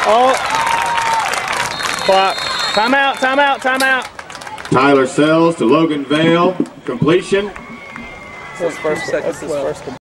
Oh. Clock. Timeout, timeout, timeout. Tyler Sells to Logan Vale. Completion. This is first.